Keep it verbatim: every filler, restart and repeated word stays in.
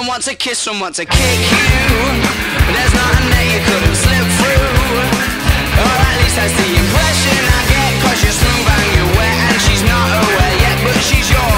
someone to kiss, someone to kick you. There's not a net you couldn't slip through, or at least that's the impression I get, cause you're smooth and you're wet, and she's not aware yet, but she's yours.